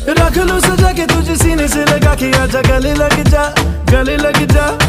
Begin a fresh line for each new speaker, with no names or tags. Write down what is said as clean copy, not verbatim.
रख लो सजा के तुझे सीने से लगा के, आजा गले लग जा, गले लग जा।